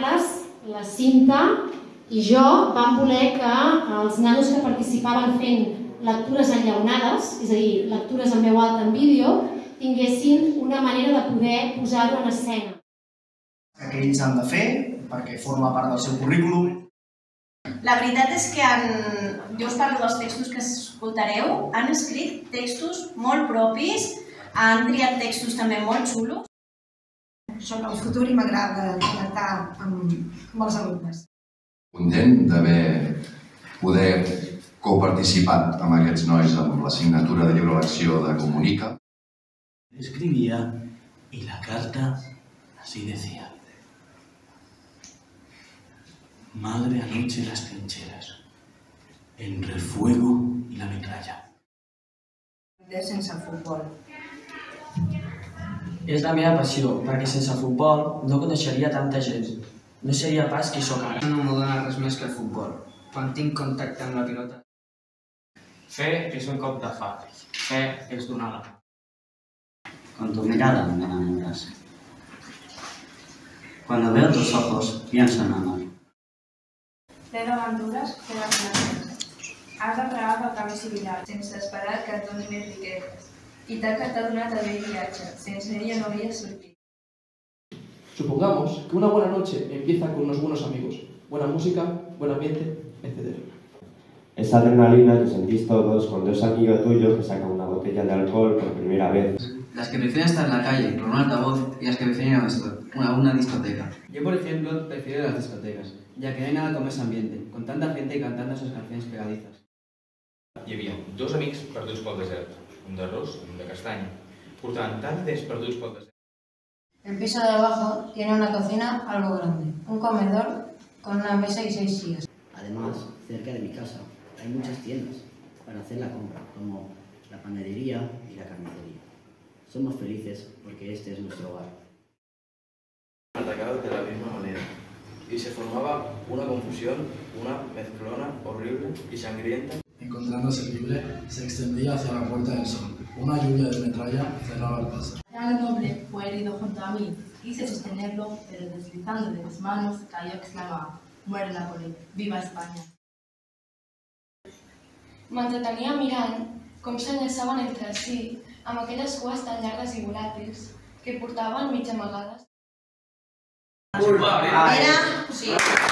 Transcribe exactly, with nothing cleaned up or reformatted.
Carles, la Cinta i jo vam voler que els nanos que participaven fent lectures enllaunades, és a dir, lectures en veu alta en vídeo, tinguessin una manera de poder posar-ho en escena. Que ells han de fer, perquè forma part del seu currículum. La veritat és que, jo us parlo dels textos que escoltareu, han escrit textos molt propis, han triat textos també molt xulos. Són el futur i m'agrada connectar amb els alumnes. Content d'haver poder coparticipat amb aquests nois amb l'assignatura de llibre lecció de Comunica. Escribía y la carta así decía: Madre anoche las trincheras, entre el fuego y la metralla. Sense futbol. És la meva passió, perquè sense futbol no coneixeria tanta gent. No seria pas qui sóc ara. No m'ho dona res més que el futbol. Quan tinc contacte amb la pilota. Fe es un cop de fa. Fe es donar la mà. Con tu mirada me enamoras. Cuando veo tus ojos, pienso en amor. Té d'aventures, té de places. Has de pregar pel camí civilat, sense esperar que et doni més riqueses. I tal que t'ha donat a vell viatge, sense ella no hauria sortit. Supongamos que una buena noche empieza con unos buenos amigos, buena música, buen ambiente, etcétera. Esa adrenalina que sentís todos cuando es amigo tuyo que saca una botella de alcohol por primera vez. Las que prefieren estar en la calle con un altavoz y las que prefieren ir a una discoteca. Yo, por ejemplo, prefiero las discotecas, ya que no hay nada como ese ambiente, con tanta gente cantando esas canciones pegadizas. Hi havia dos amics perduts pel desert, un d'arròs i un de castany. Portaven tants temps perduts pel desert. El piso de abajo tiene una cocina algo grande, un comedor con una mesa y seis sillas. Además, cerca de mi casa hay muchas tiendas para hacer la compra, como la panadería y la carnicería. Somos felices porque este es nuestro hogar. Atacados de la misma manera y se formaba una confusión, una mezclona horrible y sangrienta. Encontrándose libre, se extendía hacia la Puerta del Sol. Una lluvia de metralla cerraba el paso. El noble fue herido junto a mí. Quise sostenerlo, pero deslizando de mis manos cayó exclamado: muere Napoleón, viva España. M'entretenia mirant com s'enllaçaven entre si amb aquelles cues tan llargues i volàtils que portaven mig amagades. Era... Sí.